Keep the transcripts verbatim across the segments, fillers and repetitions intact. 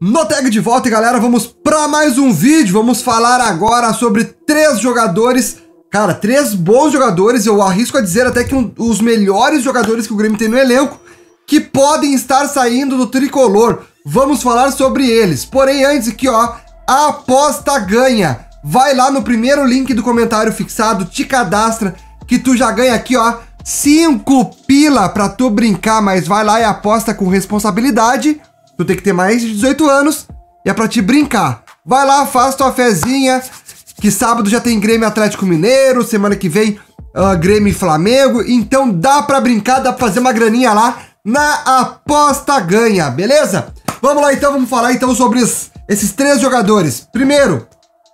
No Tag de volta, galera, vamos para mais um vídeo. Vamos falar agora sobre três jogadores, cara, três bons jogadores, eu arrisco a dizer até que um, os melhores jogadores que o Grêmio tem no elenco, que podem estar saindo do tricolor. Vamos falar sobre eles. Porém, antes aqui, ó, a aposta ganha. Vai lá no primeiro link do comentário fixado, te cadastra, que tu já ganha aqui, ó, cinco pila pra tu brincar, mas vai lá e aposta com responsabilidade. Tu tem que ter mais de dezoito anos e é pra te brincar. Vai lá, faz tua fezinha, que sábado já tem Grêmio Atlético Mineiro, semana que vem uh, Grêmio e Flamengo, então dá pra brincar, dá pra fazer uma graninha lá na aposta ganha, beleza? Vamos lá então, vamos falar então sobre os, esses três jogadores. Primeiro,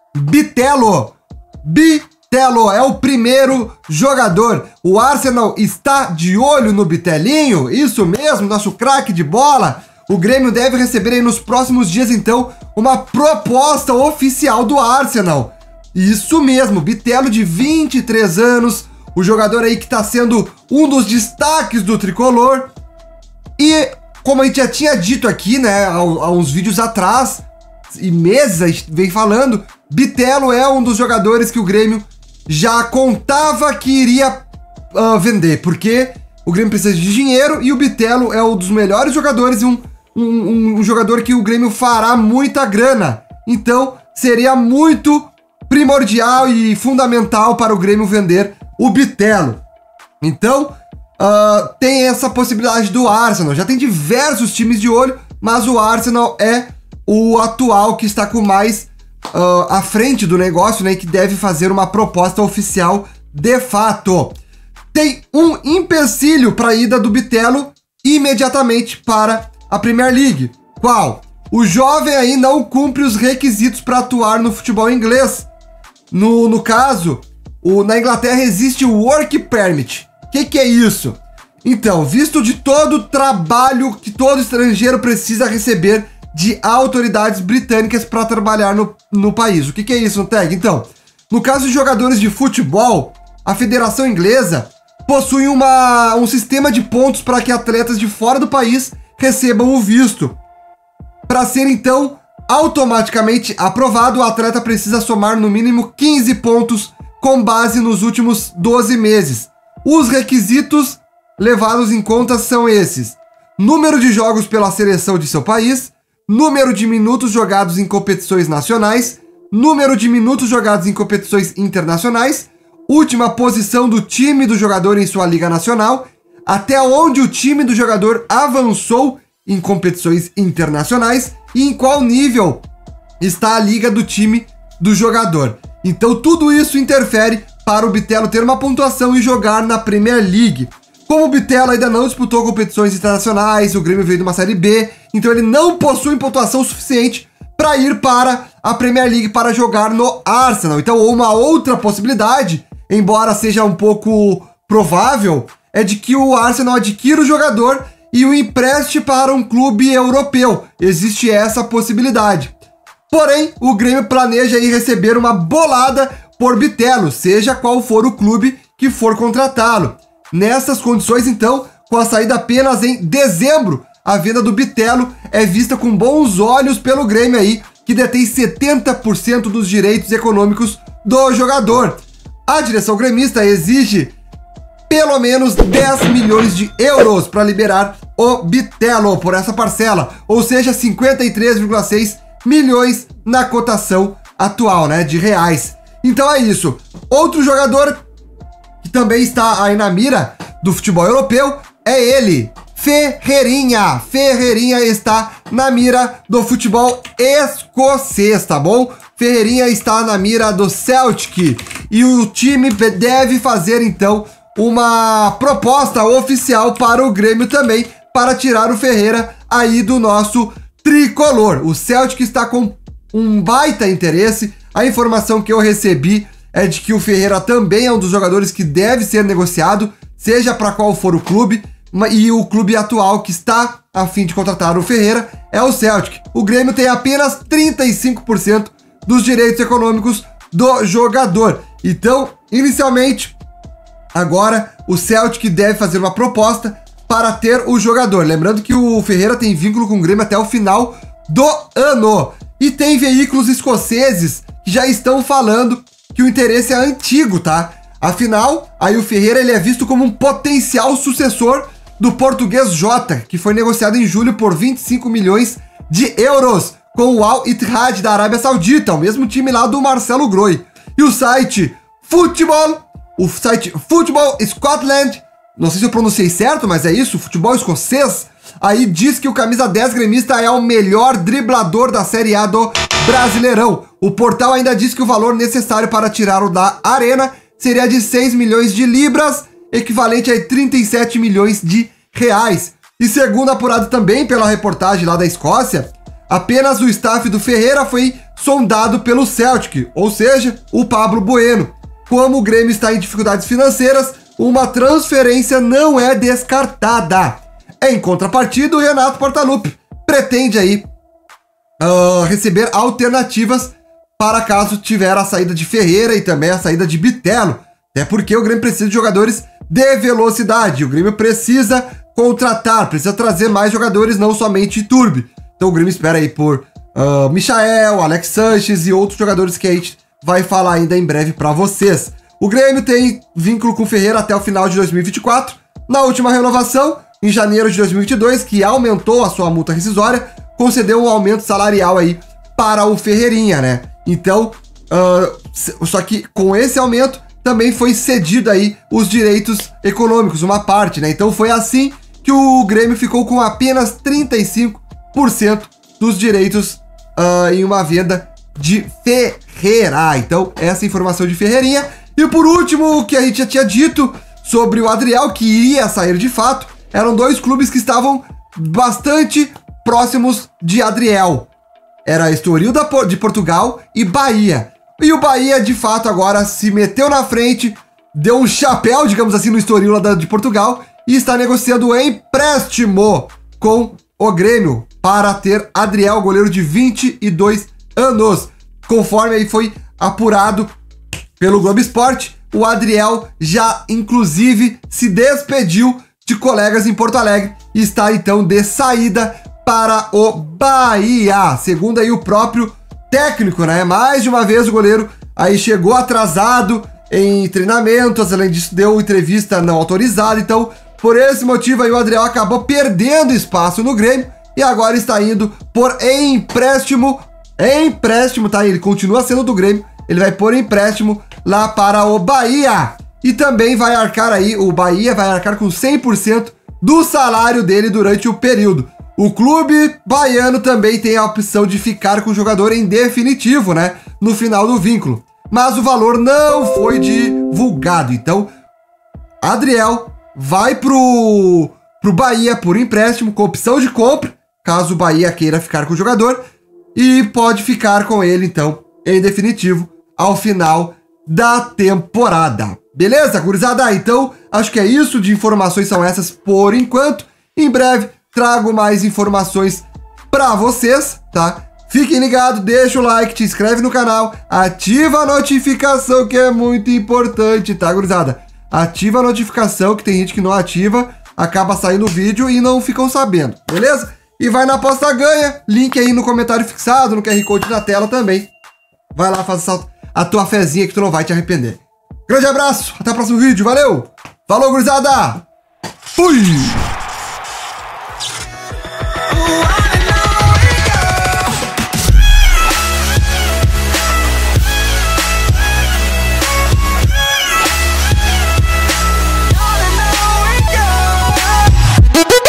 Bitelo. Bitelo é o primeiro jogador. O Arsenal está de olho no Bitelinho, isso mesmo, nosso craque de bola. O Grêmio deve receber aí nos próximos dias, então, uma proposta oficial do Arsenal. Isso mesmo, Bitelo de vinte e três anos, o jogador aí que está sendo um dos destaques do tricolor. E, como a gente já tinha dito aqui, né, há, há uns vídeos atrás, e meses a gente vem falando, Bitelo é um dos jogadores que o Grêmio já contava que iria uh, vender, porque o Grêmio precisa de dinheiro e o Bitelo é um dos melhores jogadores e um Um, um, um jogador que o Grêmio fará muita grana. Então, seria muito primordial e fundamental para o Grêmio vender o Bitelo. Então, uh, tem essa possibilidade do Arsenal. Já tem diversos times de olho, mas o Arsenal é o atual que está com mais uh, à frente do negócio, né? Que deve fazer uma proposta oficial de fato. Tem um empecilho para a ida do Bitelo imediatamente para a Premier League. Qual? O jovem aí não cumpre os requisitos para atuar no futebol inglês. No, no caso, o, na Inglaterra existe o Work Permit. O que, que é isso? Então, visto de todo o trabalho que todo estrangeiro precisa receber de autoridades britânicas para trabalhar no, no país. O que, que é isso, no Tag? Então, no caso de jogadores de futebol, a Federação Inglesa possui uma, um sistema de pontos para que atletas de fora do país recebam o visto. Para ser, então, automaticamente aprovado, o atleta precisa somar no mínimo quinze pontos com base nos últimos doze meses. Os requisitos levados em conta são esses: número de jogos pela seleção de seu país, número de minutos jogados em competições nacionais, número de minutos jogados em competições internacionais, última posição do time do jogador em sua liga nacional, até onde o time do jogador avançou em competições internacionais e em qual nível está a liga do time do jogador. Então tudo isso interfere para o Bitelo ter uma pontuação e jogar na Premier League. Como o Bitelo ainda não disputou competições internacionais, o Grêmio veio de uma Série B, então ele não possui pontuação suficiente para ir para a Premier League para jogar no Arsenal. Então uma outra possibilidade, embora seja um pouco provável, é de que o Arsenal adquira o jogador e o empreste para um clube europeu. Existe essa possibilidade. Porém, o Grêmio planeja aí receber uma bolada por Bitelo, seja qual for o clube que for contratá-lo. Nessas condições, então, com a saída apenas em dezembro, a venda do Bitelo é vista com bons olhos pelo Grêmio aí, que detém setenta por cento dos direitos econômicos do jogador. A direção gremista exige pelo menos dez milhões de euros para liberar o Bitelo por essa parcela, ou seja, cinquenta e três vírgula seis milhões na cotação atual, né, de reais. Então é isso. Outro jogador que também está aí na mira do futebol europeu é ele, Ferreirinha. Ferreirinha está na mira do futebol escocês, tá bom? Ferreirinha está na mira do Celtic e o time deve fazer então uma proposta oficial para o Grêmio também, para tirar o Ferreira aí do nosso tricolor. O Celtic está com um baita interesse. A informação que eu recebi é de que o Ferreira também é um dos jogadores que deve ser negociado, seja para qual for o clube, e o clube atual que está a fim de contratar o Ferreira é o Celtic. O Grêmio tem apenas trinta e cinco por cento dos direitos econômicos do jogador. Então, inicialmente, agora o Celtic deve fazer uma proposta para ter o jogador. Lembrando que o Ferreira tem vínculo com o Grêmio até o final do ano. E tem veículos escoceses que já estão falando que o interesse é antigo, tá? Afinal, aí o Ferreira ele é visto como um potencial sucessor do português Jota, que foi negociado em julho por vinte e cinco milhões de euros com o Al Ittihad da Arábia Saudita, o mesmo time lá do Marcelo Groi. E o site Futebol, o site Football Scotland, não sei se eu pronunciei certo, mas é isso, futebol escocês, aí diz que o camisa dez gremista é o melhor driblador da Série A do Brasileirão. O portal ainda diz que o valor necessário para tirá-lo da arena seria de seis milhões de libras, equivalente a trinta e sete milhões de reais. E segundo apurado também pela reportagem lá da Escócia, apenas o staff do Ferreira foi sondado pelo Celtic, ou seja, o Pablo Bueno. Como o Grêmio está em dificuldades financeiras, uma transferência não é descartada. Em contrapartida, o Renato Portaluppi pretende aí uh, receber alternativas para caso tiver a saída de Ferreira e também a saída de Bitelo. Até porque o Grêmio precisa de jogadores de velocidade. O Grêmio precisa contratar, precisa trazer mais jogadores, não somente Iturbe. Então o Grêmio espera aí por uh, Michael, Alex Sanches e outros jogadores que a gente vai falar ainda em breve para vocês. O Grêmio tem vínculo com o Ferreira até o final de dois mil e vinte e quatro. Na última renovação, em janeiro de dois mil e vinte e dois, que aumentou a sua multa rescisória, concedeu um aumento salarial aí para o Ferreirinha, né? Então, uh, só que com esse aumento também foi cedido aí os direitos econômicos, uma parte, né? Então foi assim que o Grêmio ficou com apenas trinta e cinco por cento dos direitos uh, em uma venda de Ferreira. Então, essa informação de Ferreirinha. E por último, o que a gente já tinha dito sobre o Adriel, que iria sair de fato, eram dois clubes que estavam bastante próximos de Adriel. Era Estoril de Portugal e Bahia. E o Bahia, de fato, agora se meteu na frente, deu um chapéu, digamos assim, no Estoril lá de Portugal e está negociando o empréstimo com o Grêmio para ter Adriel, goleiro de vinte e dois anos. Conforme aí foi apurado pelo Globo Esporte, o Adriel já, inclusive, se despediu de colegas em Porto Alegre e está, então, de saída para o Bahia. Segundo aí o próprio técnico, né? Mais de uma vez o goleiro aí chegou atrasado em treinamentos, além disso deu entrevista não autorizada, então por esse motivo aí o Adriel acabou perdendo espaço no Grêmio e agora está indo por empréstimo, empréstimo, tá? Ele continua sendo do Grêmio, ele vai por empréstimo lá para o Bahia e também vai arcar aí, o Bahia vai arcar com cem por cento do salário dele durante o período. O clube baiano também tem a opção de ficar com o jogador em definitivo, né? No final do vínculo. Mas o valor não foi divulgado. Então, Adriel vai pro, pro Bahia por empréstimo, com opção de compra, caso o Bahia queira ficar com o jogador. E pode ficar com ele, então, em definitivo, ao final da temporada. Beleza, gurizada? Então, acho que é isso. De informações são essas por enquanto. Em breve trago mais informações pra vocês, tá? Fiquem ligados, deixa o like, te inscreve no canal, ativa a notificação que é muito importante, tá, gurizada? Ativa a notificação, que tem gente que não ativa, acaba saindo o vídeo e não ficam sabendo, beleza? E vai na aposta ganha, link aí no comentário fixado, no Q R Code na tela também. Vai lá, faz a tua fezinha que tu não vai te arrepender. Grande abraço, até o próximo vídeo, valeu! Falou, gurizada! Fui!